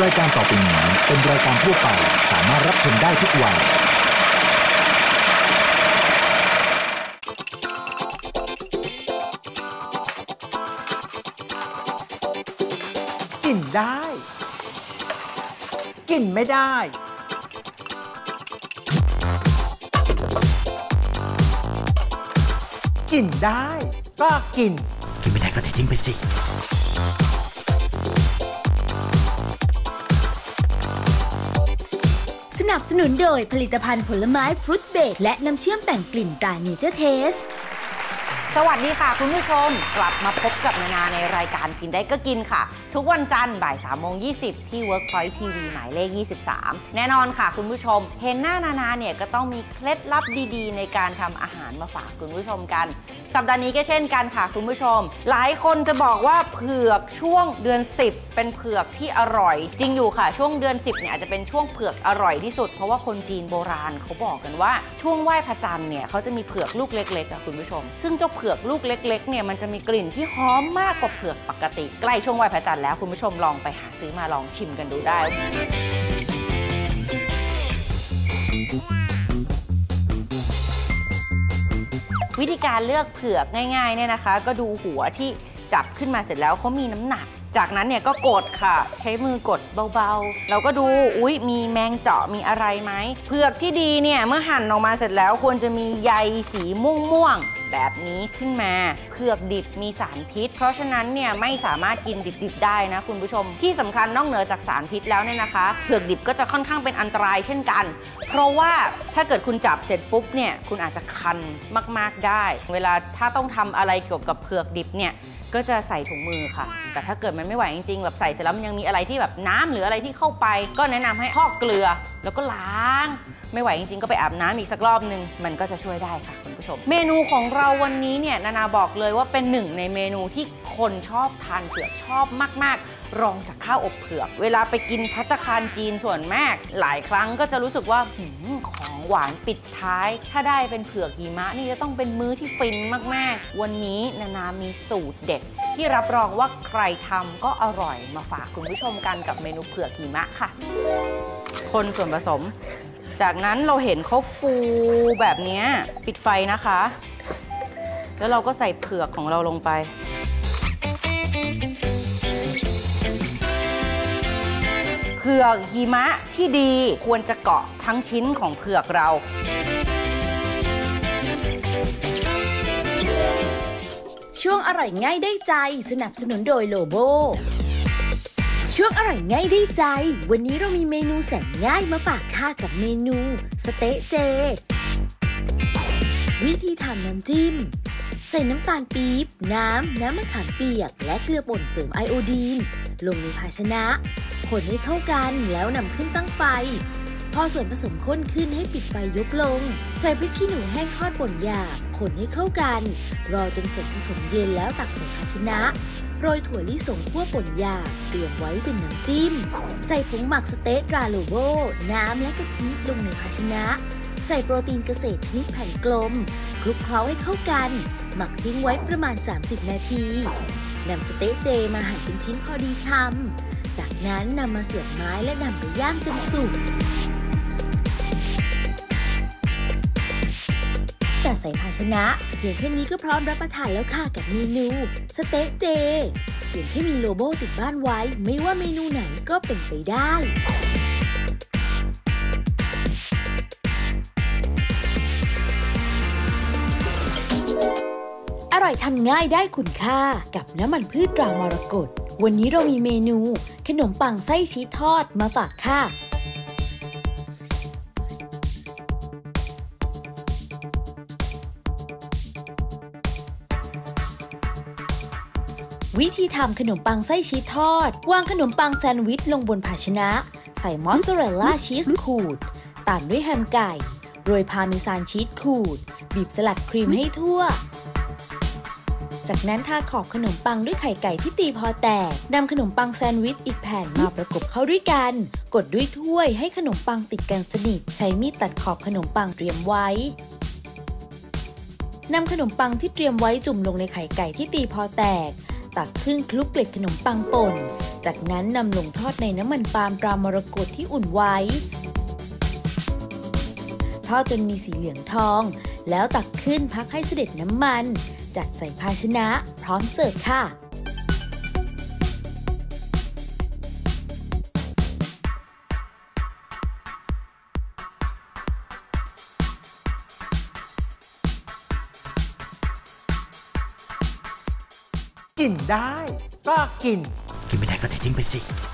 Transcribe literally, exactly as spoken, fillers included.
รายการต่อไปนี้เป็นรายการทั่วไปสามารถรับชมได้ทุกวัยกินได้กินไม่ได้กินได้ก็กินกินไม่ได้ก็ทิ้งไปสิสนับสนุนโดยผลิตภัณฑ์ผลไม้ฟรุตเบรดและน้ำเชื่อมแต่งกลิ่นตราเนเจอร์เทสสวัสดีค่ะคุณผู้ชมกลับมาพบกับนานาในรายการกินได้ก็กินค่ะทุกวันจันทร์บ่ายสามโมงยี่สิบที่ Workpoint ที วี หมายเลขยี่สิบสามแน่นอนค่ะคุณผู้ชมเห็นหน้านานาเนี่ยก็ต้องมีเคล็ดลับดีๆในการทำอาหารมาฝากคุณผู้ชมกันสัปดาห์นี้ก็เช่นกันค่ะคุณผู้ชมหลายคนจะบอกว่าเผือกช่วงเดือนสิบเป็นเผือกที่อร่อยจริงอยู่ค่ะช่วงเดือนสิบเนี่ยอาจจะเป็นช่วงเผือกอร่อยที่สุดเพราะว่าคนจีนโบราณเขาบอกกันว่าช่วงไหว้พระจันทร์เนี่ยเขาจะมีเผือกลูกเล็กๆค่ะคุณผู้ชมซึ่งเจ้าเผือกลูกเล็กๆเนี่ยมันจะมีกลิ่นที่หอมมากกว่าเผือกปกติใกล้ช่วงไหว้พระจันทร์แล้วคุณผู้ชมลองไปหาซื้อมาลองชิมกันดูได้วิธีการเลือกเผือกง่ายๆเนี่ยนะคะก็ดูหัวที่จับขึ้นมาเสร็จแล้วเขามีน้ำหนักจากนั้นเนี่ยก็กดค่ะใช้มือกดเบาๆเราก็ดูอุ๊ยมีแมงเจาะมีอะไรไหมเผือกที่ดีเนี่ยเมื่อหั่นออกมาเสร็จแล้วควรจะมีใยสีม่วงๆแบบนี้ขึ้นมาเผือกดิบมีสารพิษเพราะฉะนั้นเนี่ยไม่สามารถกินดิบๆได้นะคุณผู้ชมที่สำคัญนอกเหนือจากสารพิษแล้วเนี่ยนะคะเผือกดิบก็จะค่อนข้างเป็นอันตรายเช่นกันเพราะว่าถ้าเกิดคุณจับเสร็จปุ๊บเนี่ยคุณอาจจะคันมากๆได้เวลาถ้าต้องทำอะไรเกี่ยวกับเผือกดิบเนี่ยก็จะใส่ถุงมือค่ะแต่ถ้าเกิดมันไม่ไหวจริงๆแบบใส่เสร็จแล้วมันยังมีอะไรที่แบบน้ำหรืออะไรที่เข้าไปก็แนะนำให้พอกเกลือแล้วก็ล้างไม่ไหวจริงๆก็ไปอาบน้ำอีกสักรอบนึงมันก็จะช่วยได้ค่ะคุณผู้ชมเมนูของเราวันนี้เนี่ยนานาบอกเลยว่าเป็นหนึ่งในเมนูที่คนชอบทานเผือกชอบมากๆรองจากข้าวอบเผือกเวลาไปกินภัตตาคารจีนส่วนมากหลายครั้งก็จะรู้สึกว่าของหวานปิดท้ายถ้าได้เป็นเผือกหิมะนี่จะต้องเป็นมื้อที่ฟินมากๆวันนี้นานามีสูตรเด็ดที่รับรองว่าใครทำก็อร่อยมาฝากคุณผู้ชมกันกับเมนูเผือกหิมะค่ะคนส่วนผสมจากนั้นเราเห็นเขาฟูแบบนี้ปิดไฟนะคะแล้วเราก็ใส่เผือกของเราลงไปเผือกหิมะที่ดีควรจะเกาะทั้งชิ้นของเผือกเราช่วงอร่อยง่ายได้ใจสนับสนุนโดยโลโบช่วงอร่อยง่ายได้ใจวันนี้เรามีเมนูแสนง่ายมาฝากค่ะกับเมนูสเต๊ะเจวิธีทำน้ำจิ้มใส่น้ำตาลปี๊บน้ำน้ำมะขามเปียกและเกลือป่นเสริมไอโอดีนลงในภาชนะคนให้เข้ากันแล้วนำขึ้นตั้งไฟพอส่วนผสมข้นขึ้นให้ปิดไฟยกลงใส่พริกขี้หนูแห้งทอดป่นหยาบคนให้เข้ากันรอจนส่วนผสมเย็นแล้วตักใส่ภาชนะโรยถั่วลิสงคั่วป่นหยาบเตรียมไว้เป็นน้ำจิ้มใส่ผงหมักสเต๊ะตราโลโบน้ำและกะทิลงในภาชนะใส่โปรตีนเกษตรชนิดแผ่นกลมคลุกเคล้าให้เข้ากันหมักทิ้งไว้ประมาณสามสิบนาทีนำสเต๊ะเจมาหั่นเป็นชิ้นพอดีคำจากนั้นนำมาเสียบไม้และนำไปย่างจนสุกจัดใส่ภาชนะเพียงแค่นี้ก็พร้อมรับประทานแล้วค่ะกับเมนูสเต๊ะเจเพียงแค่มีโลโบติดบ้านไว้ไม่ว่าเมนูไหนก็เป็นไปได้อร่อยทำง่ายได้คุณค่ากับน้ำมันพืชตรามรกตวันนี้เรามีเมนูขนมปังไส้ชีสทอดมาฝากค่ะวิธีทำขนมปังไส้ชีสทอดวางขนมปังแซนด์วิชลงบนภาชนะใส่มอสซาเรลล่าชีสขูดตามด้วยแฮมไก่โรยพาร์เมซานชีสขูดบีบสลัดครีมให้ทั่วจากนั้นทาขอบขนมปังด้วยไข่ไก่ที่ตีพอแตกนำขนมปังแซนด์วิชอีกแผ่นมาประกบเข้าด้วยกันกดด้วยถ้วยให้ขนมปังติดกันสนิทใช้มีดตัดขอบขนมปังเตรียมไว้นำขนมปังที่เตรียมไว้จุ่มลงในไข่ไก่ที่ตีพอแตกตักขึ้นคลุกเกล็ดขนมปังป่นจากนั้นนำลงทอดในน้ำมันปาล์มตรามรกตที่อุ่นไว้ทอดจนมีสีเหลืองทองแล้วตักขึ้นพักให้เสด็จน้ำมันจัดใส่ภาชนะพร้อมเสิร์ฟค่ะกินได้ก็กินกินไม่ได้ก็เททิ้งไปสิ